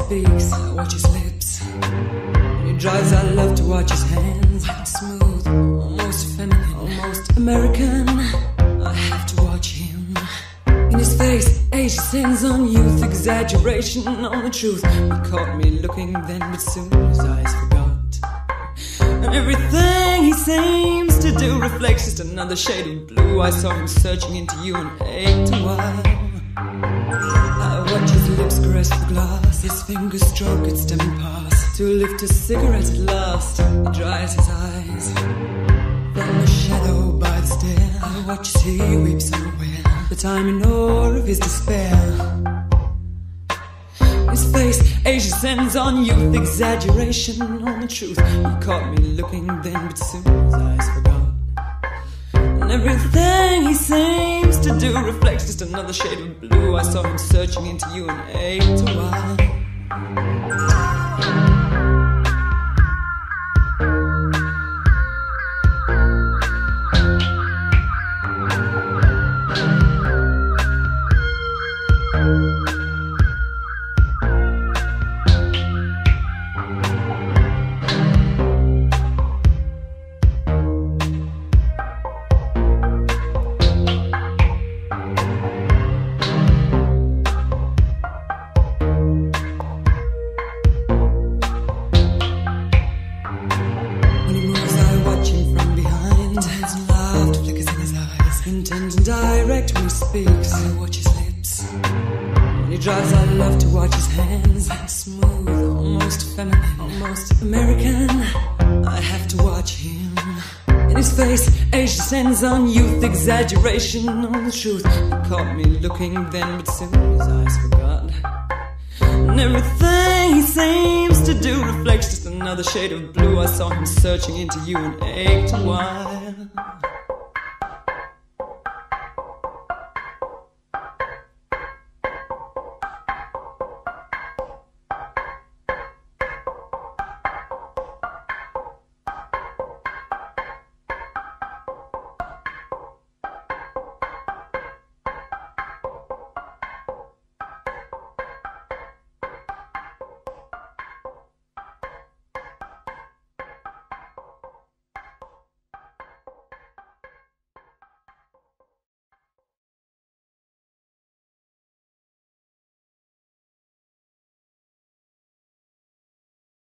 speaks, I watch his lips. When he drives, I love to watch his hands. Smooth, almost feminine, almost American. I have to watch him. In his face, age descends on youth, exaggeration on the truth. He caught me looking then, but soon his eyes forgot. And everything he seems to do reflects just another shade of blue. I saw him searching into you and ached a while. I watch his lips caress the glass, his fingers stroke its stem pass. To lift a cigarette at last, he dries his eyes. From the shadow by the stair, I watch as he weeps unaware, but I'm in awe of his despair. His face, age descends on youth, exaggeration on the truth. He caught me looking then, but soon his eyes forgot. And everything he seems to do reflects just another shade of blue. I saw him searching into you and ached a while. Intent and direct when he speaks, I watch his lips. When he drives, I love to watch his hands. Smooth, almost feminine, almost American. I have to watch him. In his face, age descends on youth, exaggeration on the truth. He caught me looking then, but soon his eyes forgot. And everything he seems to do reflects just another shade of blue. I saw him searching into you and ached a while.